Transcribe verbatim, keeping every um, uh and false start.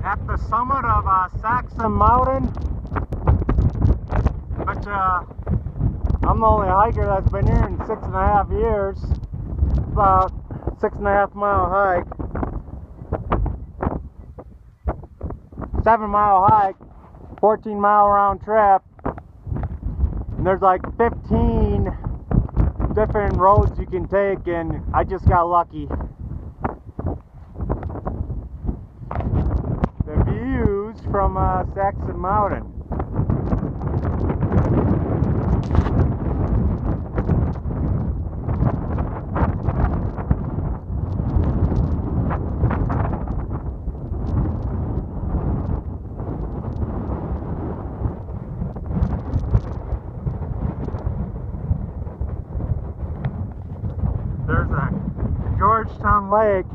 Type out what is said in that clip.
At the summit of uh, Saxon Mountain, but uh, I'm the only hiker that's been here in six and a half years. It's about six and a half mile hike, seven mile hike, fourteen mile round trip, and there's like fifteen different roads you can take, and I just got lucky. The views from uh, Saxon Mountain. There's a Georgetown Lake